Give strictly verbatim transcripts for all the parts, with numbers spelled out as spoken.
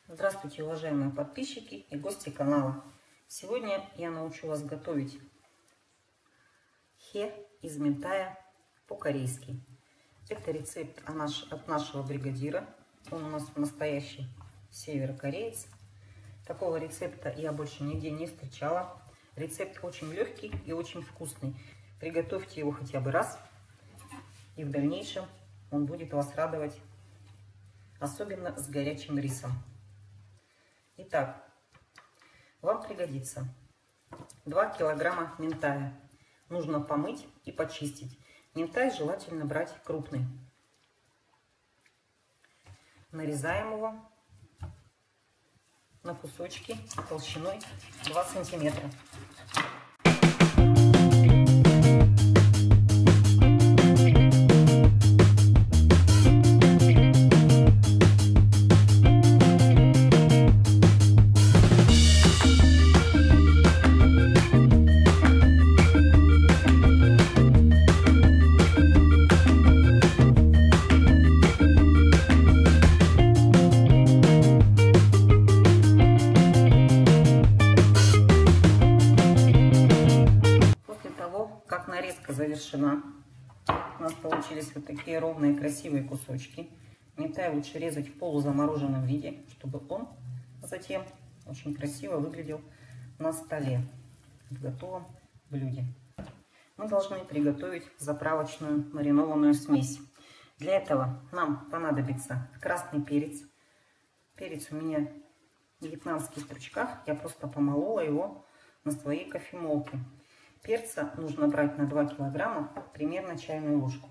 Здравствуйте, уважаемые подписчики и гости канала. Сегодня я научу вас готовить хе из минтая по-корейски. Это рецепт от нашего бригадира. Он у нас настоящий северокореец. Такого рецепта я больше нигде не встречала. Рецепт очень легкий и очень вкусный. Приготовьте его хотя бы раз, и в дальнейшем он будет вас радовать, особенно с горячим рисом. Итак, вам пригодится два килограмма минтая. Нужно помыть и почистить. Минтай желательно брать крупный. Нарезаем его на кусочки толщиной два сантиметра. Как нарезка завершена, у нас получились вот такие ровные красивые кусочки. Минтай лучше резать в полузамороженном виде, чтобы он затем очень красиво выглядел на столе в готовом блюде. Мы должны приготовить заправочную маринованную смесь. Для этого нам понадобится красный перец. Перец у меня вьетнамский в стручках, я просто помолола его на своей кофемолке. Перца нужно брать на два килограмма, примерно чайную ложку.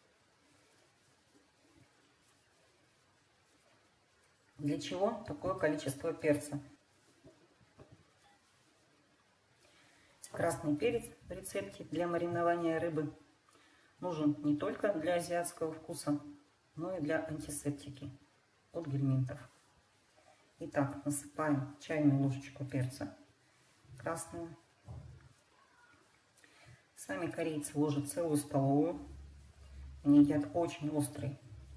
Для чего такое количество перца? Красный перец в рецепте для маринования рыбы нужен не только для азиатского вкуса, но и для антисептики от гельминтов. Итак, насыпаем чайную ложечку перца красного. Сами корейцы ложат целую столовую. Они едят очень острый.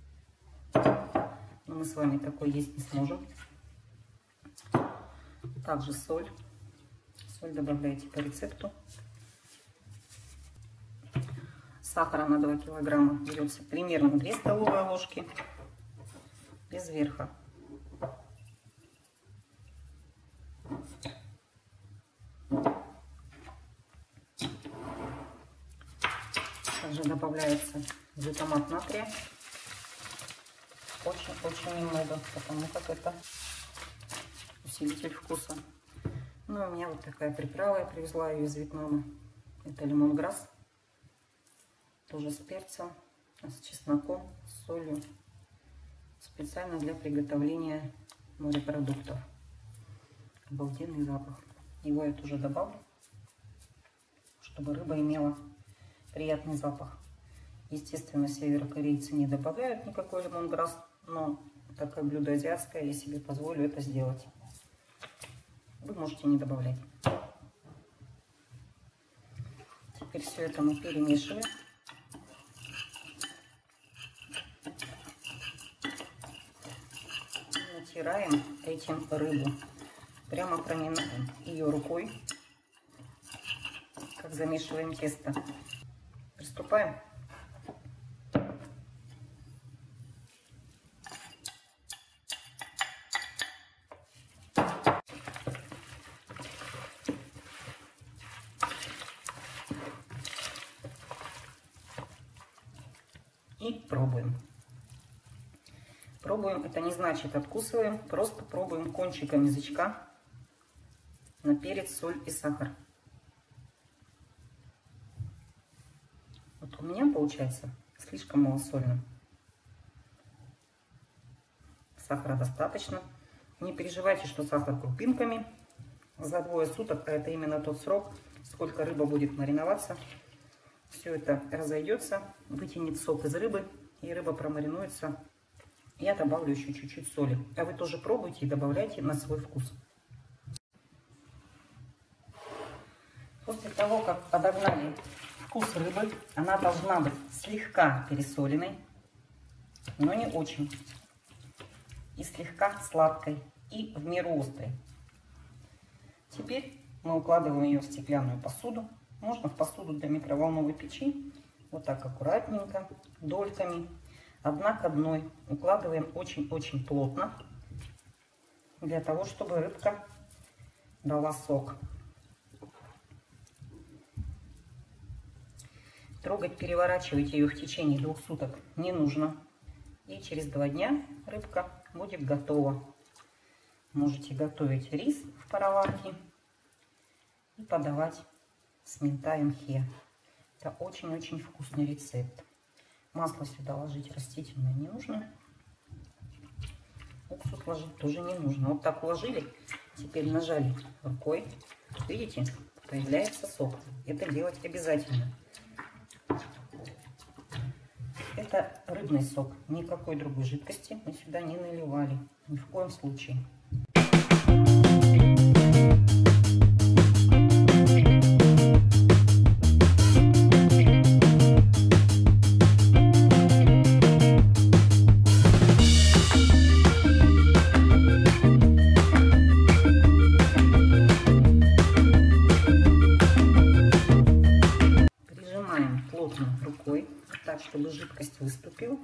Но мы с вами такой есть не сможем. Также соль. Соль добавляйте по рецепту. Сахара на два килограмма берется примерно две столовые ложки. Без верха. Также добавляется глутамат натрия. Очень-очень немного, потому как это усилитель вкуса. Ну, у меня вот такая приправа, я привезла ее из Вьетнама. Это лимонграсс. Тоже с перцем, с чесноком, с солью. Специально для приготовления морепродуктов. Обалденный запах. Его я тоже добавлю, чтобы рыба имела приятный запах. Естественно, северокорейцы не добавляют никакой лимонграсс, но так как блюдо азиатское, я себе позволю это сделать. Вы можете не добавлять. Теперь все это мы перемешиваем. Натираем этим рыбу. Прямо проминаем ее рукой, как замешиваем тесто. Приступаем. И пробуем. Пробуем, это не значит откусываем, просто пробуем кончиком язычка на перец, соль и сахар. Вот у меня получается слишком малосольно. Сахара достаточно. Не переживайте, что сахар крупинками. За двое суток, а это именно тот срок, сколько рыба будет мариноваться, все это разойдется, вытянет сок из рыбы, и рыба промаринуется. Я добавлю еще чуть-чуть соли. А вы тоже пробуйте и добавляйте на свой вкус. После того, как подогнали вкус рыбы, она должна быть слегка пересоленной, но не очень. И слегка сладкой. и в меру острый. Теперь мы укладываем ее в стеклянную посуду. Можно в посуду для микроволновой печи. Вот так аккуратненько, дольками, одна к одной. Укладываем очень-очень плотно, для того, чтобы рыбка дала сок. Трогать, переворачивать ее в течение двух суток не нужно. И через два дня рыбка будет готова. Можете готовить рис в пароварке и подавать с минтаем хе. Это очень-очень вкусный рецепт. Масло сюда ложить растительное не нужно. Уксус ложить тоже не нужно. Вот так уложили, теперь нажали рукой. Видите, появляется сок. Это делать обязательно. Это рыбный сок. Никакой другой жидкости мы сюда не наливали. Ни в коем случае. Прижимаем плотно рукой, так, чтобы жидкость выступила.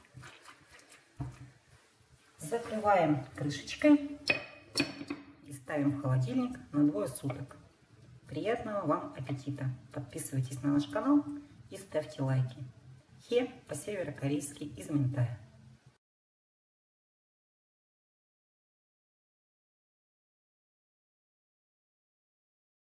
Закрываем крышечкой и ставим в холодильник на двое суток. Приятного вам аппетита! Подписывайтесь на наш канал и ставьте лайки. Хе по-северокорейски из минтая.